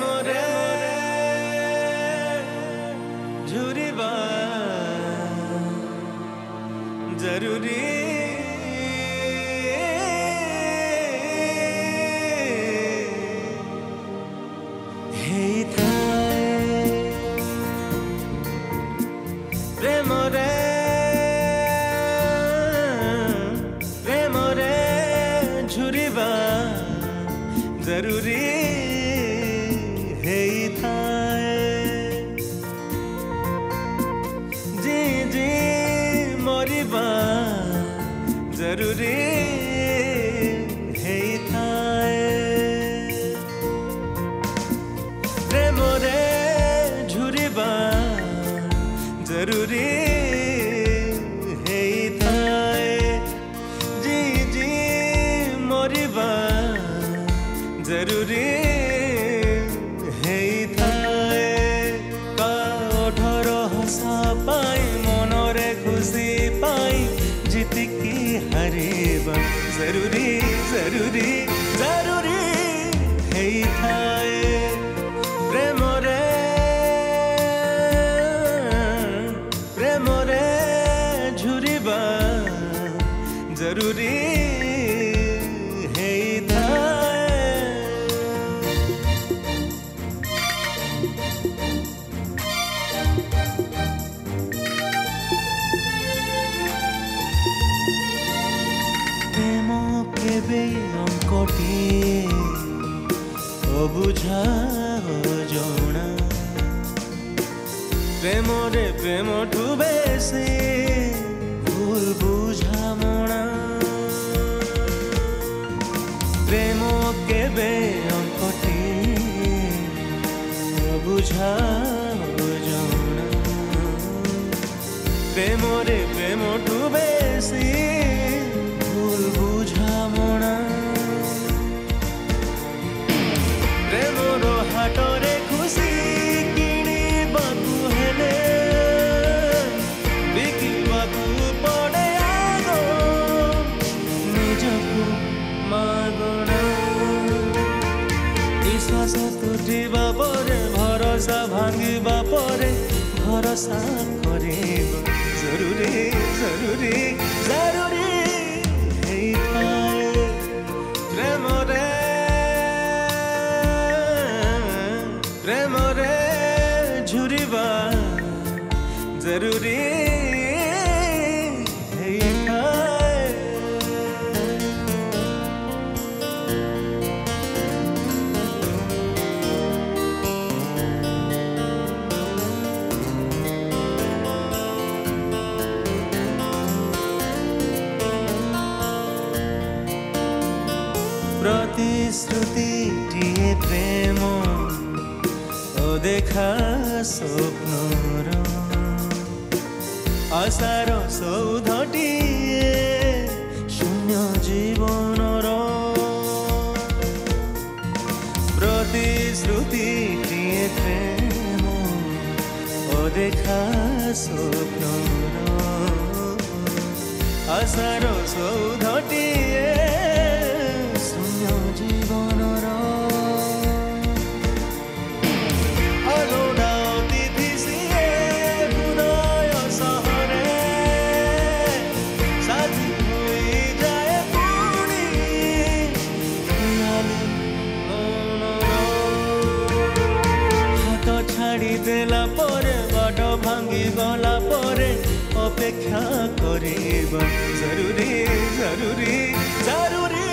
रे झुरिबा जरूरी प्रेम रे झुरिबा जरूरी है जी जी मरिबा जरूरी है प्रेम रे झुरिबा जरूरी है जी जी मरिबा जरूरी है ओठर हसा पाई मनरे खुशी पाई जीतिकी हारिबा जरूरी जरूरी जरूरी है प्रेम रे झुरिबा जरूरी है प्रेम केबे अंकटी अबुझा अजणा प्रेम रे प्रेम ठू बेसी भूल बुझामणा प्रेम केबे अंकटी अबुझा अजणा प्रेम रे प्रेम ठू बेसी भूल बुझामणा प्रेम रो हाटरे खुशी किणीबाकू हेले बिकिबाकू पड़े आगो निजकू मागणा विश्वास तुटिबा परे भरोसा भांगिबा परे भरोसा करिबा जरूरी जरूरी जरूरी प्रेम रे झुरिबा जरूरी प्रतिश्रुति टीए प्रेम देखा स्वप्नर आशार सौधटीए शून्य जीवनर प्रतिश्रुतिटीए प्रेम देखा स्वप्नर आशार सौधटीए शून्य जीवनर छाड़ी देला परे बाट भांगी गला परे अपेक्षा करिबा जरूरी जरूरी जरूरी